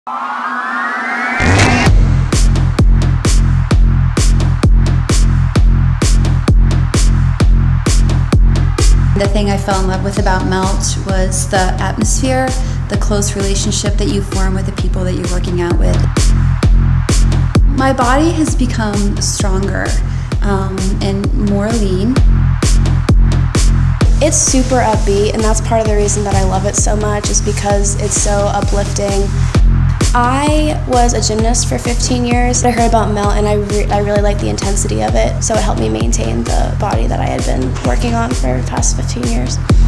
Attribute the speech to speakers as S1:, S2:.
S1: The thing I fell in love with about Melt was the atmosphere, the close relationship that you form with the people that you're working out with. My body has become stronger and more lean.
S2: It's super upbeat, and that's part of the reason that I love it so much, is because it's so uplifting. I was a gymnast for 15 years. I heard about Melt and I really liked the intensity of it, so it helped me maintain the body that I had been working on for the past 15 years.